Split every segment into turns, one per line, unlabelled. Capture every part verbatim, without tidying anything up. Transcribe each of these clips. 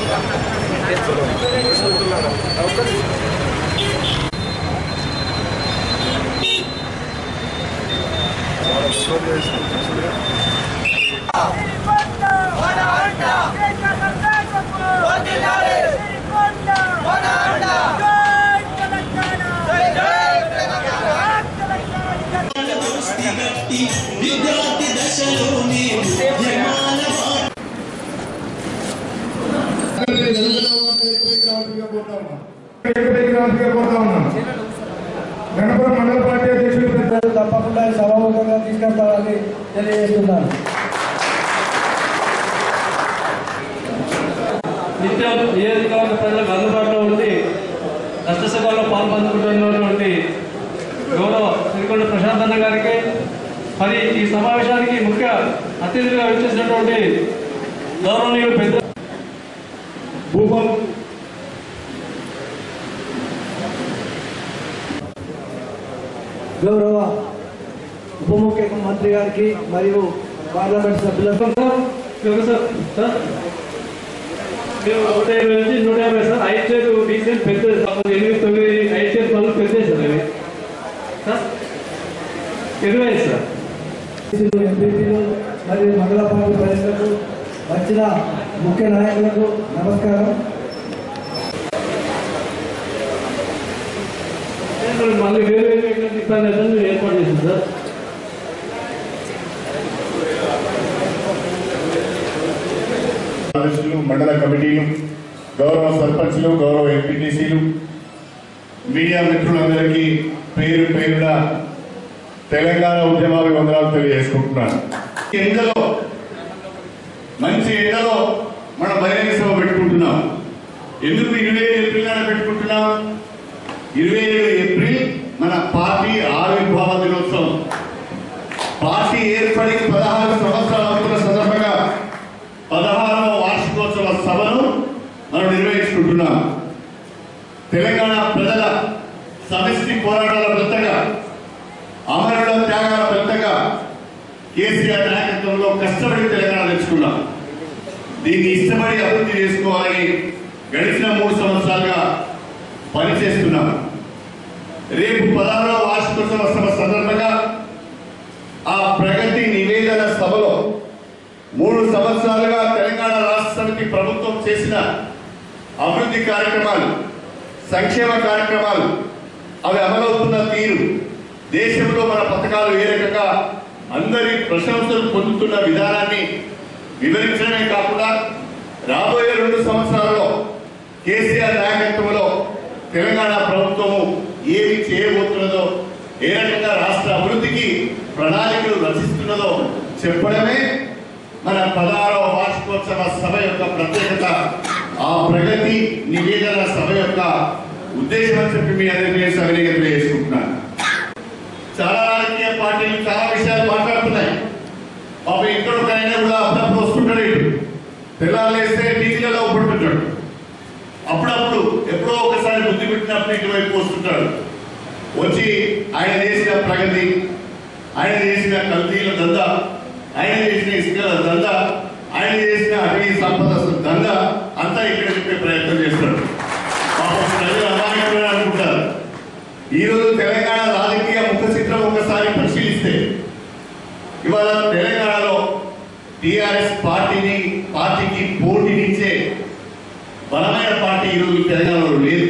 గణపురం మండల పార్టీ అధ్యక్షులు పెద్దలు తప్పకుండా సభాముఖంగా తీసుకెళ్తారని తెలియజేస్తున్నాను.
నిత్యం నియోజకవర్గ ప్రజలకు అందుబాటులో ఉండి రాష్ట్రసభలో పాల్పంచుకుంటున్నటువంటి గౌరవ శ్రీకొండ ప్రశాంత్ అన్న గారికి, మరి ఈ సమావేశానికి ముఖ్య అతిథిగా విచ్చేసినటువంటి గౌరవనీయులు పెద్ద భూపం
గౌరవ ఉప ముఖ్యమంత్రి గారికి మరియు పార్లమెంట్ సభ్యులకు
నూట యాభై నుంచి నూట యాభై సార్ ఐదు చేరు డీసెంట్ పెద్ద ఎనిమిది తొమ్మిది ఐదు చేరు పనులు పెద్ద సార్ అవి సార్ ఇరవై సార్
ఎంపీలు మరియు మండల పార్టీ ప్రజలకు వచ్చిన ముఖ్య నాయకులకు నమస్కారం.
మళ్ళీ వేరే ఇబ్బంది అయితే ఏర్పాటు చేసింది సార్.
మండల కమిటీలు, గౌరవ సర్పంచ్లు, గౌరవ ఎంపీటీసీలు, మీడియా మిత్రులందరికీ పేరు పేరున తెలంగాణ ఉద్యమాభివందనాలు తెలియజేసుకుంటున్నాను. ఎండలో మంచి ఎండలో మనం బహిరంగ సభ పెట్టుకుంటున్నాం. ఎందుకు ఇరవై ఏడు ఏప్రిల్ నాడు పెట్టుకుంటున్నాం? ఇరవై ఏడు ఏప్రిల్ మన పార్టీ ఆవిర్భావ దినోత్సవం. పార్టీ ఏర్పడి పదహారు సంవత్సరాలు అవుతున్న సందర్భంగా పదహారవ వార్షికోత్సవ సభను మనం నిర్వహించుకుంటున్నాం. తెలంగాణ ప్రజల సమిష్టి పోరాటాల ఫలితంగా, అమరుల త్యాగాల ఫలితంగా కేసీఆర్ నాయకత్వంలో కష్టపడి తెలంగాణ తెచ్చుకున్నాం. దీన్ని ఇష్టపడి అభివృద్ధి చేసుకోవాలని గడిచిన మూడు సంవత్సరాలుగా పనిచేస్తున్నాం. రేపు పదహారవ వార్షికోత్సవ సభ సందర్భంగా ఆ ప్రగతి నివేదన సభలో మూడు సంవత్సరాలుగా తెలంగాణ రాష్ట్ర సమితి ప్రభుత్వం చేసిన అభివృద్ధి కార్యక్రమాలు, సంక్షేమ కార్యక్రమాలు, అవి అమలవుతున్న తీరు, దేశంలో మన పథకాలు ఏ రకంగా అందరి ప్రశంసలు పొందుతున్న విధానాన్ని వివరించడమే కాకుండా రాబోయే రెండు సంవత్సరాల్లో కేసీఆర్ నాయకత్వంలో తెలంగాణ ప్రభుత్వము ఏమి చేయబోతున్నదో, ఏ రకంగా రాష్ట్ర అభివృద్ధికి ప్రణాళికలు రచిస్తున్నదో చెప్పడమే మన పదహారవ వార్షికోత్సవ సభ యొక్క ప్రత్యేకత. ఆ ప్రగతి నివేదన సభ యొక్క ఉద్దేశం అని చెప్పి మీ అందరికీ నేను సవినీయంగా తెలియజేసుకుంటున్నాను. చాలా రాజకీయ పార్టీలు చాలా విషయాలు మాట్లాడుతున్నాయి. పాప ఇంట్లో కైనా కూడా అప్పుడప్పుడు వస్తుంటాడు, ఇటు తెల్లాలేస్తే టీవీలలో పడుతుంటాడు, అప్పుడప్పుడు ఎప్పుడో ఒకసారి బుద్ధి పెట్టినప్పుడు ఇటువైపు వస్తుంటాడు. వచ్చి ఆయన చేసిన ప్రగతి, ఆయన చేసిన కల్తీల దంద, ఆయన చేసిన ఇసుకల దంద, ఆయన చేసిన అటవీ సంపద దంద అంతా ఇక్కడ చెప్పే ప్రయత్నం చేస్తాడు. పాపం ప్రజలు అమాయకులు అనుకుంటారు. ఈరోజు తెలంగాణ రాజకీయ ముఖ చిత్రం ఒకసారి పరిశీలిస్తే ఇవాళ తెలంగాణలో టీఆర్ఎస్ పార్టీని పార్టీకి పోటీనిచ్చే బలమైన పార్టీ ఈరోజు తెలంగాణలో లేదు.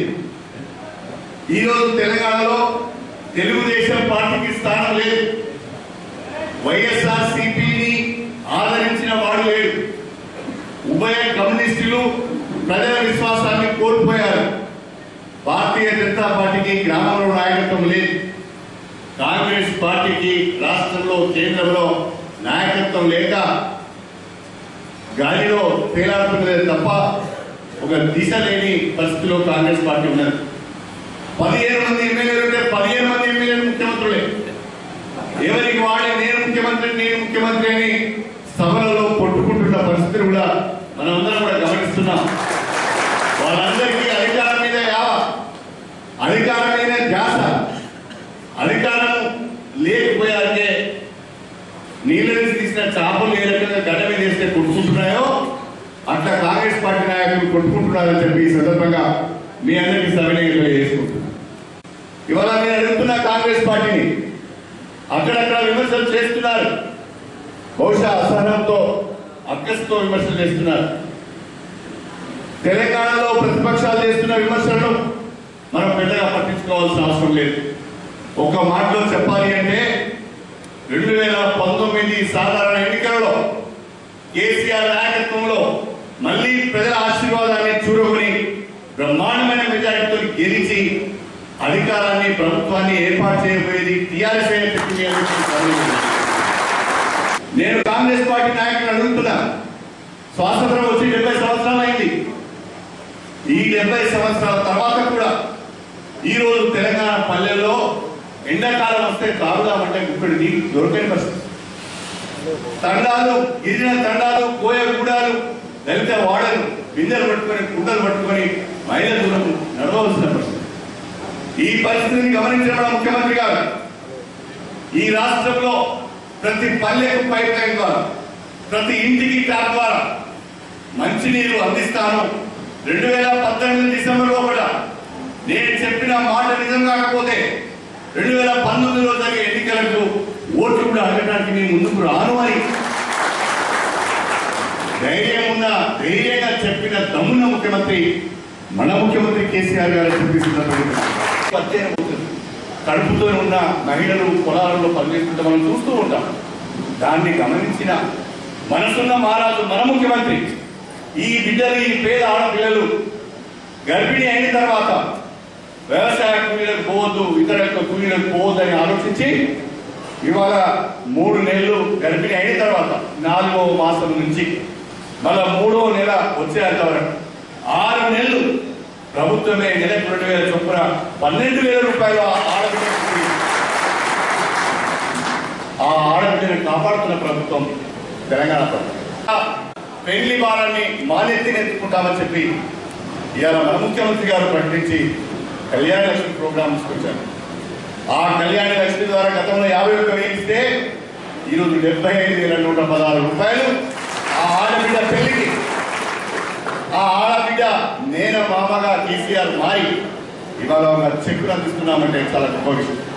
ఈరోజు తెలంగాణలో తెలుగుదేశం పార్టీకి స్థానం లేదు. వైఎస్ఆర్ సిపిని ఆదరించిన వాడు లేడు. ఉభయ కమ్యూనిస్టులు ప్రజల విశ్వాసాన్ని కోల్పోయారు. భారతీయ జనతా పార్టీకి గ్రామంలో నాయకత్వం లేదు. కాంగ్రెస్ పార్టీకి రాష్ట్రంలో, కేంద్రంలో నాయకత్వం లేక గాలిలో తేలాడుతున్నదే తప్ప ఒక దిశ లేని పరిస్థితిలో కాంగ్రెస్ పార్టీ ఉన్నది. పదిహేను మంది ఎమ్మెల్యేలు ఉంటే పదిహేను మంది ఎమ్మెల్యేలు ముఖ్యమంత్రులే. ఎవరికి వాడే నేను ముఖ్యమంత్రి నేను ముఖ్యమంత్రి అని సభలలో కొట్టుకుంటున్న పరిస్థితిని కూడా మనం అందరం కూడా గమనిస్తున్నాం. వాళ్ళందరికీ అధికారం మీద యావ, అధికారం మీద ధ్యాస, అధికారం లేకపోయాకే నీళ్ళ నుంచి తీసిన చేపలు ఏ రకంగా గడ్డ మీద వేస్తే కొట్టుకుంటున్నాయో అట్లా కాంగ్రెస్ పార్టీ నాయకులు కొట్టుకుంటున్నారని చెప్పి ఈ సందర్భంగా మీ అందరికీ సవినయంగా తెలియజేసుకుంటున్నాను. ఇవాళ నేను అడుగుతున్న కాంగ్రెస్ పార్టీని, అక్కడక్కడ విమర్శలు చేస్తున్నారు, బహుశా అసహనంతో అక్కస్తో విమర్శలు చేస్తున్నారు. తెలంగాణలో ప్రతిపక్షాలు చేస్తున్న విమర్శలను మనం పెద్దగా పట్టించుకోవాల్సిన అవసరం లేదు. ఒక మాటలో చెప్పాలి అంటే రెండు వేల పంతొమ్మిది సాధారణ ఎన్నికలలో కేసీఆర్ నాయకత్వంలో మళ్లీ ప్రజల ఆశీర్వాదాన్ని చూరుకుని బ్రహ్మాండమైన మెజారిటీతో గెలిచి అధికారాన్ని ప్రభుత్వాన్ని ఏర్పాటు చేయబోయేది టీఆర్ఎస్ అని చెప్పి నేను కాంగ్రెస్ పార్టీ నాయకులు అడుగుతున్నా. స్వాతంత్రం వచ్చి డెబ్బై సంవత్సరాలు అయింది. ఈ డెబ్బై సంవత్సరాల తర్వాత కూడా ఈ రోజు తెలంగాణ పల్లెల్లో ఎండాకాలం వస్తే తాగుదామంటే ముక్కడి నీళ్ళు దొరకని పరిస్థితి. తండాలు, గిరిజన తండాలు, కోయ గూడాలు, దళిత వాడలు బిందెలు పట్టుకొని కుండలు పట్టుకొని మైళ్ళ దూరం నడవలసిన పరిస్థితి. ఈ పరిస్థితిని గమనించిన ముఖ్యమంత్రి గారు ఈ రాష్ట్రంలో ప్రతి పల్లెకు పైప్ లైన్ ద్వారా, ప్రతి ఇంటికి ట్యాప్ ద్వారా మంచినీరు అందిస్తాను. రెండు వేల పద్దెనిమిది డిసెంబర్లో కూడా నేను చెప్పిన మాట నిజం కాకపోతే రెండు వేల పంతొమ్మిదిలో జరిగే ఎన్నికలకు ఓట్లు కూడా అడగడానికి నేను ముందుకు రాను అని ధైర్యం ఉన్న ధైర్యంగా చెప్పిన దమ్మున్న ముఖ్యమంత్రి మన ముఖ్యమంత్రి కేసీఆర్ గారు చూపిస్తున్నటువంటి కడుపుతో ఉన్న మహిళలు పొలాలలో పనిచేస్తుంటే మనం చూస్తూ ఉంటాం. దాన్ని గమనించిన మనసున్న మహారాజు మన ముఖ్యమంత్రి ఈ బిడ్డలు, ఈ పేద ఆడపిల్లలు గర్భిణీ అయిన తర్వాత వ్యవసాయ కూలీలకు పోవద్దు, ఇతర కూలీలకు పోవద్దు అని ఆలోచించి ఇవాళ మూడు నెలలు గర్భిణీ అయిన తర్వాత నాలుగో మాసం నుంచి మళ్ళా మూడో నెల వచ్చేంత వరకు ఆరు నెలలు ప్రభుత్వమే నెలకు రెండు వేల చొప్పున పన్నెండు వేల రూపాయలు ఆడబిడ్డ ఆ ఆడబిడ్డను కాపాడుతున్న ప్రభుత్వం తెలంగాణ ప్రభుత్వం. పెళ్లి భారాన్ని మానెత్తిని ఎత్తుకుంటామని చెప్పి ఇవాళ మన ముఖ్యమంత్రి గారు ప్రకటించి కళ్యాణ లక్ష్మి ప్రోగ్రాం తీసుకొచ్చారు. ఆ కళ్యాణ లక్ష్మి ద్వారా గతంలో యాభై ఒక్క వేలు ఇస్తే ఈరోజు డెబ్బై ఐదు వేల నూట పదహారు రూపాయలు ఆ ఆడబిడ్డ పెళ్లికి, ఆ ఆడబిడ్డ నేను మామగా కేసీఆర్ మారి ఇవాళ ఒక చెక్కును అందిస్తున్నామంటే చాలా గొప్ప విషయం.